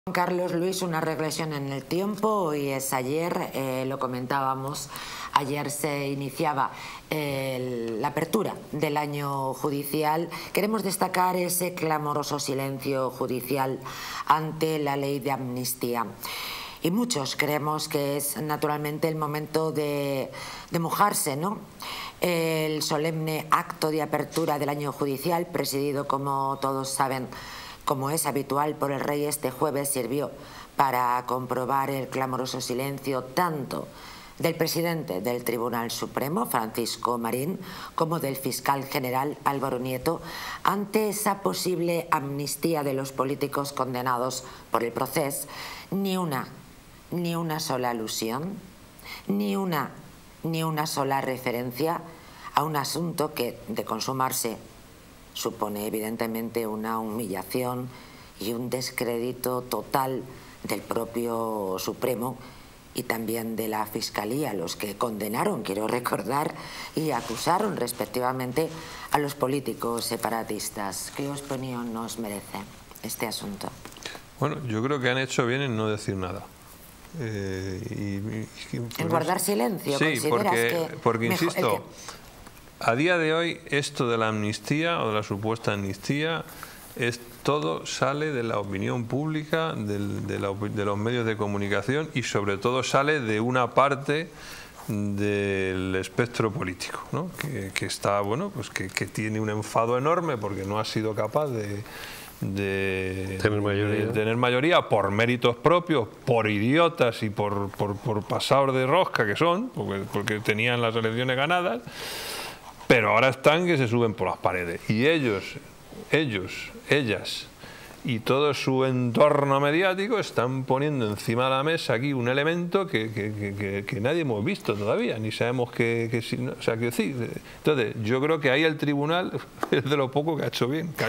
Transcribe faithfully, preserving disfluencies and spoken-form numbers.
Carlos Luis, una regresión en el tiempo. Hoy es ayer, eh, lo comentábamos, ayer se iniciaba eh, la apertura del año judicial. Queremos destacar ese clamoroso silencio judicial ante la ley de amnistía. Y muchos creemos que es naturalmente el momento de, de mojarse, ¿no? El solemne acto de apertura del año judicial, presidido, como todos saben, como es habitual, por el rey, este jueves sirvió para comprobar el clamoroso silencio tanto del presidente del Tribunal Supremo, Francisco Marín, como del fiscal general Álvaro Nieto, ante esa posible amnistía de los políticos condenados por el proceso. Ni una, ni una sola alusión, ni una, ni una sola referencia a un asunto que, de consumarse, supone evidentemente una humillación y un descrédito total del propio Supremo y también de la Fiscalía, los que condenaron, quiero recordar, y acusaron respectivamente a los políticos separatistas. ¿Qué opinión nos merece este asunto? Bueno, yo creo que han hecho bien en no decir nada. Eh, y, y, y en guardar silencio. Sí, porque, que porque mejor, insisto, que... a día de hoy esto de la amnistía o de la supuesta amnistía, es, todo sale de la opinión pública, del, de, la, de los medios de comunicación y sobre todo sale de una parte del espectro político, ¿no? que, que está, bueno, pues que, que tiene un enfado enorme porque no ha sido capaz de De tener mayoría. de tener mayoría por méritos propios, por idiotas y por, por, por pasados de rosca que son, porque, porque tenían las elecciones ganadas, pero ahora están que se suben por las paredes. Y ellos, ellos, ellas y todo su entorno mediático están poniendo encima de la mesa aquí un elemento que, que, que, que nadie hemos visto todavía, ni sabemos que, que o sea, que sí. Entonces, yo creo que ahí el tribunal es de lo poco que ha hecho bien.